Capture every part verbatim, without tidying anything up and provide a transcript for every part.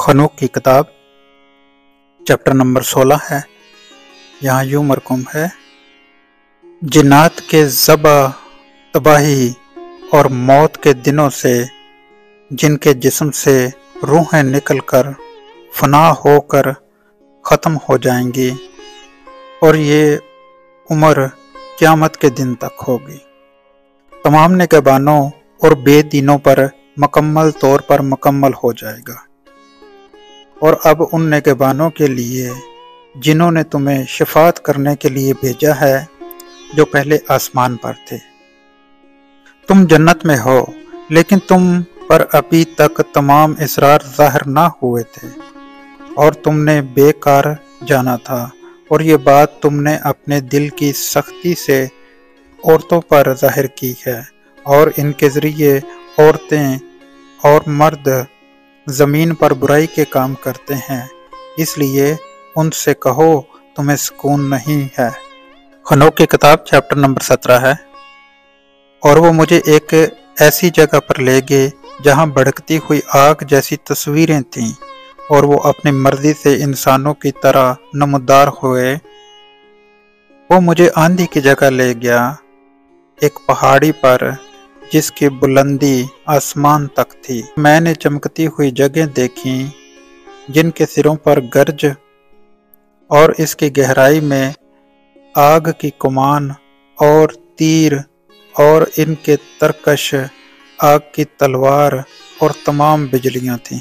खनूक की किताब chapter number सोलह है। यहाँ यूं मरकूम है, जिन्नात के ज़बा तबाही और मौत के दिनों से जिनके जिस्म से रूहें निकलकर फना होकर ख़त्म हो जाएंगी और ये उम्र क़यामत के दिन तक होगी। तमाम निगहबानों और बेदीनों पर मुकम्मल तौर पर मुकम्मल हो जाएगा। और अब उन निगहबानों के लिए जिन्होंने तुम्हें शिफात करने के लिए भेजा है, जो पहले आसमान पर थे। तुम जन्नत में हो, लेकिन तुम पर अभी तक तमाम इसरार ज़ाहिर ना हुए थे और तुमने बेकार जाना था, और ये बात तुमने अपने दिल की सख्ती से औरतों पर ज़ाहिर की है, और इनके ज़रिए औरतें और मर्द ज़मीन पर बुराई के काम करते हैं, इसलिए उनसे कहो तुम्हें सुकून नहीं है। खनूक की किताब चैप्टर नंबर सत्रह है। और वो मुझे एक ऐसी जगह पर ले गए जहाँ भड़कती हुई आग जैसी तस्वीरें थीं, और वो अपनी मर्जी से इंसानों की तरह नमूदार हुए। वो मुझे आंधी की जगह ले गया, एक पहाड़ी पर जिसकी बुलंदी आसमान तक थी। मैंने चमकती हुई जगह देखी जिनके सिरों पर गर्ज और इसकी गहराई में आग की कमान और तीर और इनके तरकश आग की तलवार और तमाम बिजलियां थीं।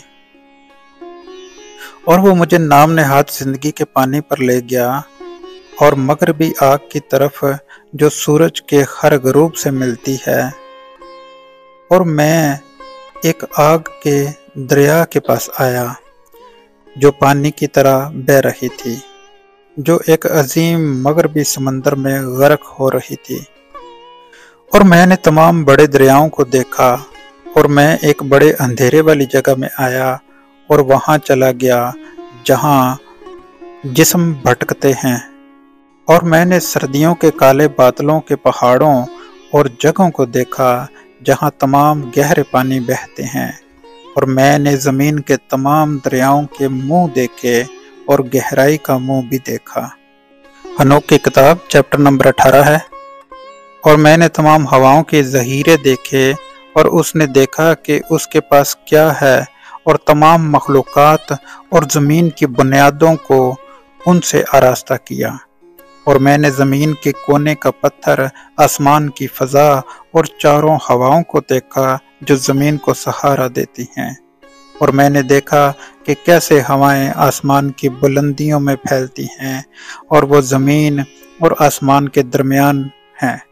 और वो मुझे नाम नेहाद जिंदगी के पानी पर ले गया और मगरबी आग की तरफ जो सूरज के हर गरूब से मिलती है। और मैं एक आग के दरिया के पास आया जो पानी की तरह बह रही थी, जो एक अजीम मगरबी समंदर में गर्क हो रही थी। और मैंने तमाम बड़े दरियाओं को देखा, और मैं एक बड़े अंधेरे वाली जगह में आया और वहां चला गया जहां जिस्म भटकते हैं। और मैंने सर्दियों के काले बादलों के पहाड़ों और जगहों को देखा जहां तमाम गहरे पानी बहते हैं। और मैंने ज़मीन के तमाम दरियाओं के मुंह देखे और गहराई का मुंह भी देखा। खनूक की किताब चैप्टर नंबर अठारह है। और मैंने तमाम हवाओं के ज़हीरे देखे, और उसने देखा कि उसके पास क्या है, और तमाम मखलूक़ात और ज़मीन की बुनियादों को उनसे आरास्ता किया। और मैंने ज़मीन के कोने का पत्थर, आसमान की फ़ज़ा और चारों हवाओं को देखा जो ज़मीन को सहारा देती हैं। और मैंने देखा कि कैसे हवाएं आसमान की बुलंदियों में फैलती हैं, और वो ज़मीन और आसमान के दरमियान हैं,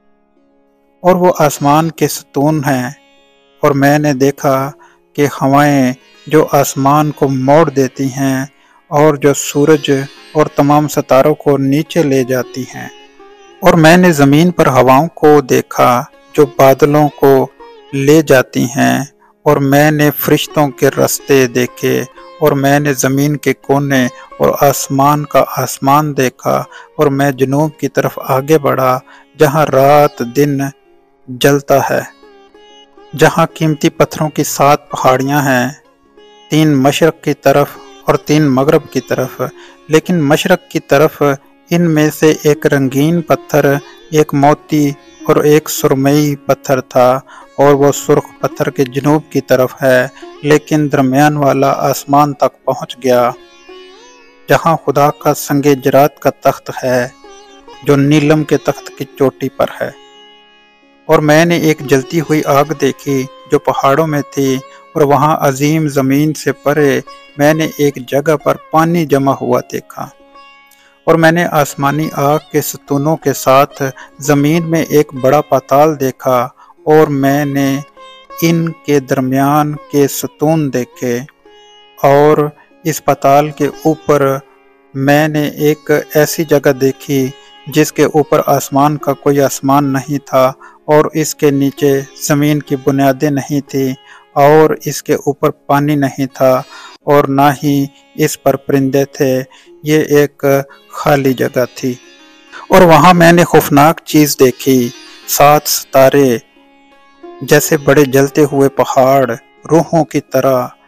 और वो आसमान के सतून हैं। और मैंने देखा कि हवाएं जो आसमान को मोड़ देती हैं, और जो सूरज और तमाम सितारों को नीचे ले जाती हैं। और मैंने ज़मीन पर हवाओं को देखा जो बादलों को ले जाती हैं। और मैंने फरिश्तों के रास्ते देखे, और मैंने ज़मीन के कोने और आसमान का आसमान देखा। और मैं जनूब की तरफ आगे बढ़ा जहाँ रात दिन जलता है, जहाँ कीमती पत्थरों की सात पहाड़ियाँ हैं, तीन मशरक़ की तरफ और तीन मगरब की तरफ। लेकिन मशरक़ की तरफ इनमें से एक रंगीन पत्थर, एक मोती और एक सुरमई पत्थर था, और वो सुर्ख पत्थर के जनूब की तरफ है, लेकिन दरमियान वाला आसमान तक पहुंच गया जहां खुदा का संगे जरात का तख्त है, जो नीलम के तख्त की चोटी पर है। और मैंने एक जलती हुई आग देखी जो पहाड़ों में थी, और वहां अजीम ज़मीन से परे मैंने एक जगह पर पानी जमा हुआ देखा। और मैंने आसमानी आग के सतूनों के साथ ज़मीन में एक बड़ा पाताल देखा, और मैंने इनके दरमियान के सतून देखे। और इस पाताल के ऊपर मैंने एक ऐसी जगह देखी जिसके ऊपर आसमान का कोई आसमान नहीं था, और इसके नीचे ज़मीन की बुनियादें नहीं थी, और इसके ऊपर पानी नहीं था, और ना ही इस पर परिंदे थे। ये एक खाली जगह थी। और वहाँ मैंने खौफनाक चीज़ देखी, सात सितारे जैसे बड़े जलते हुए पहाड़ रूहों की तरह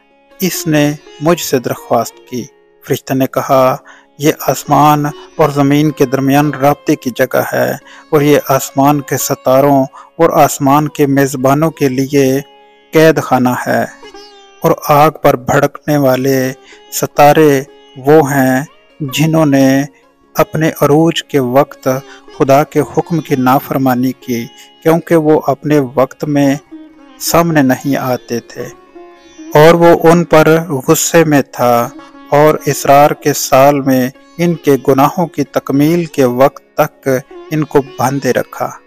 اس نے مجھ سے درخواست کی۔ فرشتے نے کہا، یہ آسمان اور زمین کے درمیان رابطے کی جگہ ہے، اور یہ آسمان کے ستاروں اور آسمان کے میزبانوں کے لیے قید خانہ ہے، اور آگ پر بھڑکنے والے ستارے وہ ہیں جنہوں نے اپنے عروج کے وقت خدا کے حکم کی نافرمانی کی، کیونکہ وہ اپنے وقت میں سامنے نہیں آتے تھے، اور وہ ان پر غصے میں تھا، اور اسرار کے سال میں ان کے گناہوں کی تکمیل کے وقت تک ان کو باندھے رکھا۔